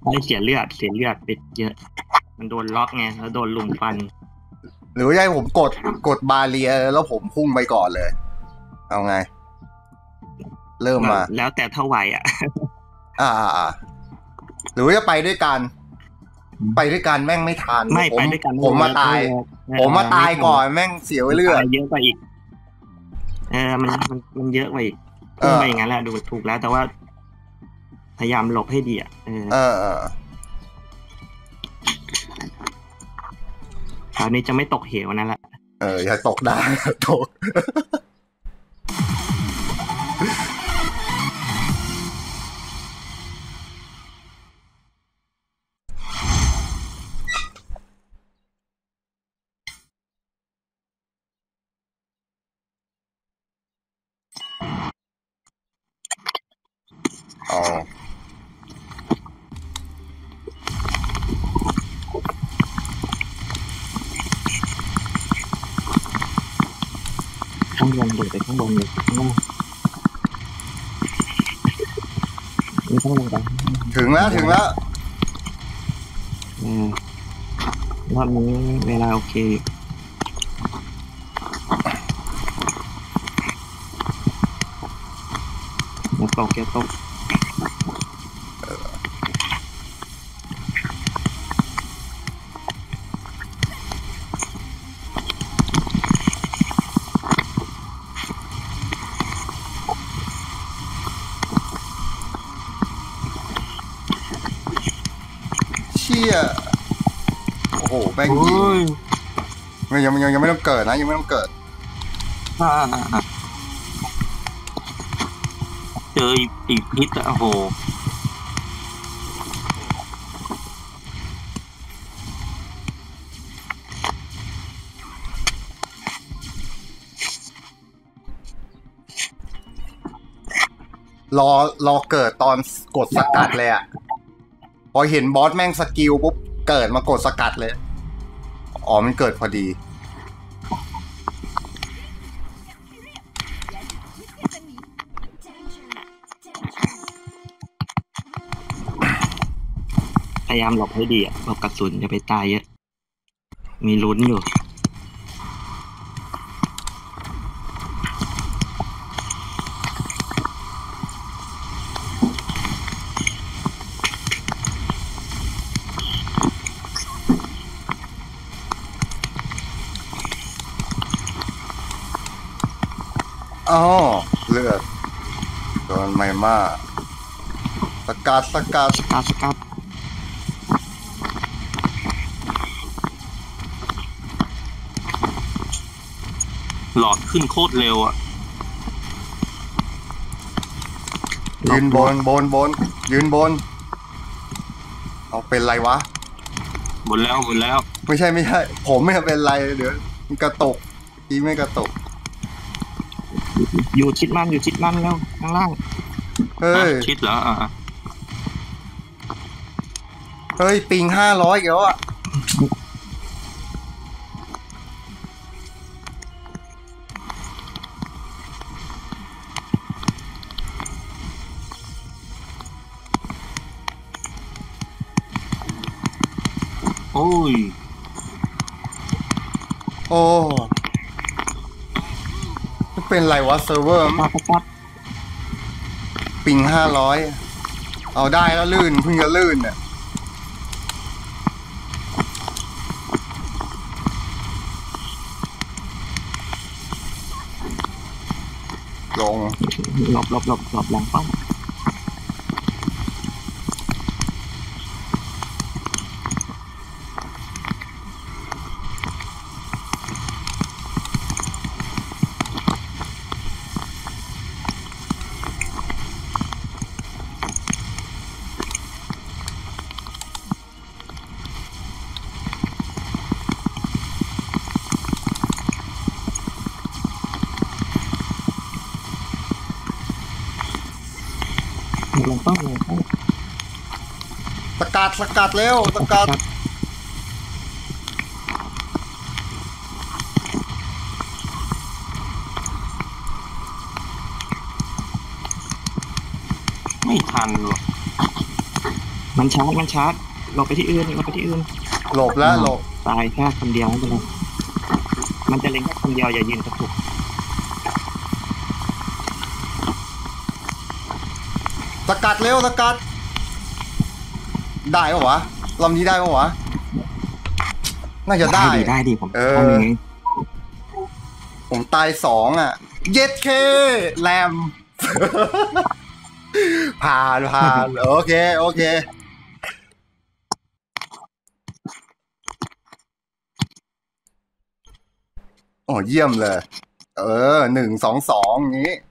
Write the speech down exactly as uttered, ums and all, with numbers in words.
ไม่เสียเลือดเสียเลือดไปเยอะมันโดนล็อกไงแล้วโดนลุมฟันหรือว่าให้ผมกดกดบาเรียแล้วผมพุ่งไปก่อนเลยเอาไงเริ่มมาแล้วแต่เท่าไหร่อ่ะอ่าอ่าหรือว่าจะไปด้วยกันไปด้วยกันแม่งไม่ทันไม่ไปด้วยกันผมมาตายผมมาตายก่อนแม่งเสียเลือดเยอะไปอีกเออมันมันมันเยอะไปอีกพุ่งไปอย่างนั้นแหละดูถูกแล้วแต่ว่าพยายามหลบให้ดีอ่ะเออเออเออคราวนี้จะไม่ตกเหวนั่นแหละเอออย่าตกได้ตกอ๋อข้างบนดูไปข้างบนเลยไม่ต้องลงไปถึงแล้วถึงแล้วอืมรอบนี้เวลาโอเคอย่าตกอย่าตกเชี่ยโอ้โหแม่งยิงไม่ยังยังยังไม่ต้องเกิดนะยังไม่ต้องเกิดเจออีกพิษอ่ะโอ้โหรอรอเกิดตอนกดสกัดเลยอ่ะพอเห็นบอสแม่งสกิลปุ๊บเกิดมากดสกัดเลยอ๋อมันเกิดพอดีพยายามหลบให้ดีอ่ะหลบกระสุนอย่าไปตายเยอะมีลุ้นอยู่อ๋อเลือดโดนไมม่าสกัดสกัดสกัดสกัดหลอดขึ้นโคตรเร็วอ่ะยืนบนบนบนยืนบนเอาเป็นไรวะบนแล้วบนแล้วไม่ใช่ไม่ใช่ผมไม่เป็นไรเดี๋ยวมันกระตกทีไม่กระตกอยู่ชิดมันอยู่ชิดมันแล้วข้างล่างเฮ้ยชิดเหรออ่าเฮ้ยปิงห้าร้อยแล้วอ่ะโอ้ยโอ้เป็นไรวะเซิร์ฟเวอร์ปิงห้าร้อยเอาได้แล้วลื่นเพิ่งจะลื่นเนี่ยลงหลบหลบหลบหลบหลังป้อมหลังป้อมหลังป้อมสกัดสกัดเร็วสกัดไม่ทันหรอกมันชาร์จมันชาร์จหลบไปที่อื่นหลบไปที่อื่นหลบแล้วหลบตายแค่คนเดียวไม่เป็นไรมันจะเล็งแค่คนเดียวอย่ายืนกระตุกสกัดเร็วสกัดได้ปะวะลำนี้ได้ปะวะน่าจะได้ดีได้ดีผมเออ ผมตายสองอ่ะ เย็ดเคแรม ผ่านผ่านโอเคโอเคโอ้เยี่ยมเลย เออหนึ่งสองสองนี้